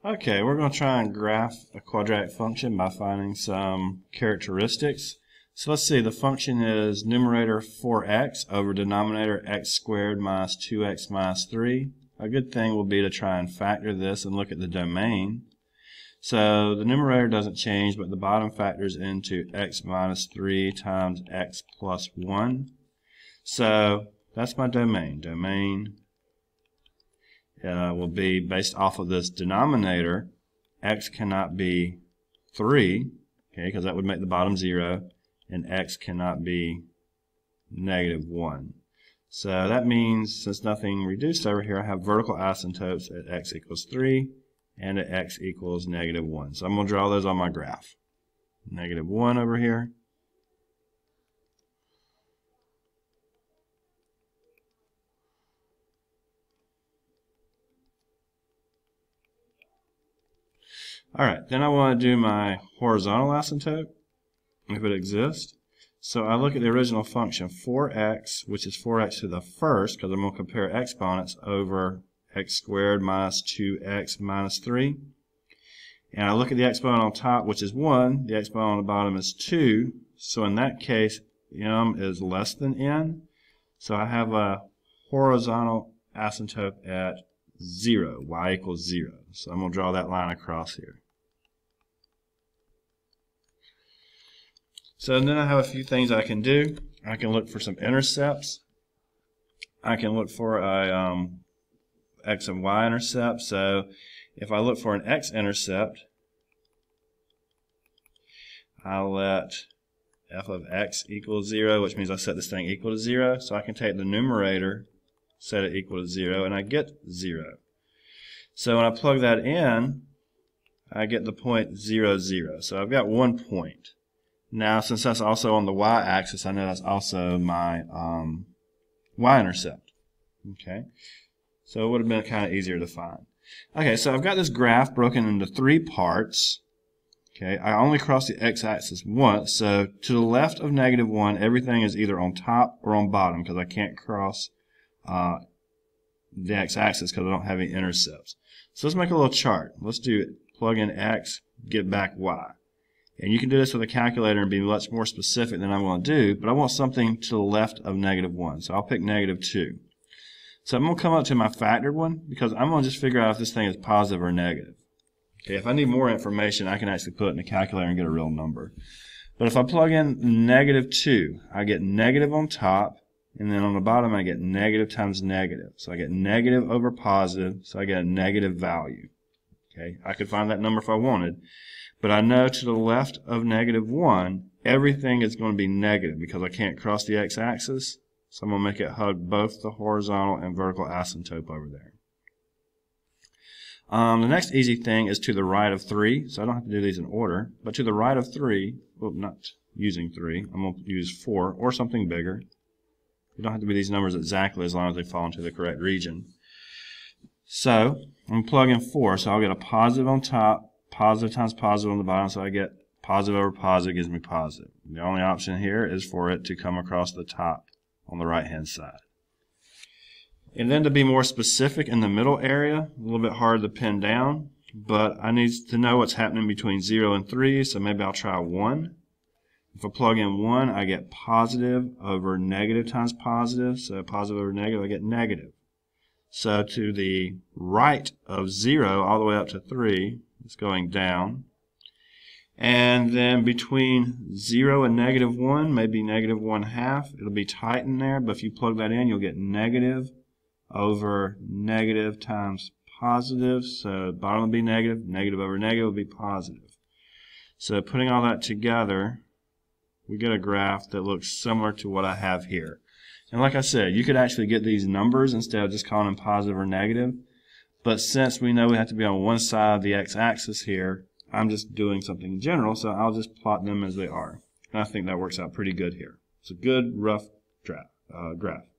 Okay, we're going to try and graph a quadratic function by finding some characteristics. So let's see, the function is numerator 4x over denominator x squared minus 2x minus 3. A good thing will be to try and factor this and look at the domain. So the numerator doesn't change, but the bottom factors into x minus 3 times x plus 1. So that's my domain. Domain will be based off of this denominator. X cannot be 3, okay, because that would make the bottom 0, and x cannot be negative 1. So that means, since nothing reduced over here, I have vertical asymptotes at x equals 3 and at x equals negative 1. So I'm going to draw those on my graph. Negative 1 over here. Alright, then I want to do my horizontal asymptote, if it exists. So I look at the original function, 4x, which is 4x to the first, because I'm going to compare exponents, over x squared minus 2x minus 3. And I look at the exponent on top, which is 1. The exponent on the bottom is 2. So in that case, m is less than n. So I have a horizontal asymptote at 0, y equals 0. So I'm going to draw that line across here. So then I have a few things I can do. I can look for some intercepts. I can look for a x and y intercept. So if I look for an x-intercept, I'll let f of x equals 0, which means I set this thing equal to 0. So I can take the numerator, set it equal to 0, and I get 0. So when I plug that in, I get the point 0, 0. So I've got 1 point. Now, since that's also on the y-axis, I know that's also my y-intercept. Okay, so it would have been kind of easier to find. Okay, so I've got this graph broken into 3 parts. Okay, I only cross the x-axis once, so to the left of negative 1, everything is either on top or on bottom, because I can't cross the x-axis because I don't have any intercepts. So let's make a little chart. Let's do it. Plug in x, get back y. And you can do this with a calculator and be much more specific than I'm going to do, but I want something to the left of negative 1. So I'll pick negative 2. So I'm going to come up to my factored one, because I'm going to just figure out if this thing is positive or negative. Okay, if I need more information, I can actually put it in the calculator and get a real number. But if I plug in negative 2, I get negative on top, and then on the bottom I get negative times negative. So I get negative over positive, so I get a negative value. Okay, I could find that number if I wanted. But I know to the left of negative 1, everything is going to be negative because I can't cross the x-axis. So I'm going to make it hug both the horizontal and vertical asymptote over there. The next easy thing is to the right of 3. So I don't have to do these in order. But to the right of 3, well, not using 3, I'm going to use 4 or something bigger. You don't have to be these numbers exactly as long as they fall into the correct region. So I'm going to plug in 4. So I'll get a positive on top. Positive times positive on the bottom, so I get positive over positive gives me positive. The only option here is for it to come across the top on the right hand side. And then to be more specific in the middle area, a little bit hard to pin down, but I need to know what's happening between 0 and 3, so maybe I'll try 1. If I plug in 1, I get positive over negative times positive, so positive over negative, I get negative. So to the right of 0 all the way up to 3, it's going down. And then between 0 and negative 1, maybe negative 1/2, it'll be tight in there, but if you plug that in, you'll get negative over negative times positive. So bottom will be negative, negative over negative will be positive. So putting all that together, we get a graph that looks similar to what I have here. And like I said, you could actually get these numbers instead of just calling them positive or negative. But since we know we have to be on one side of the x-axis here, I'm just doing something in general, so I'll just plot them as they are. And I think that works out pretty good here. It's a good rough graph.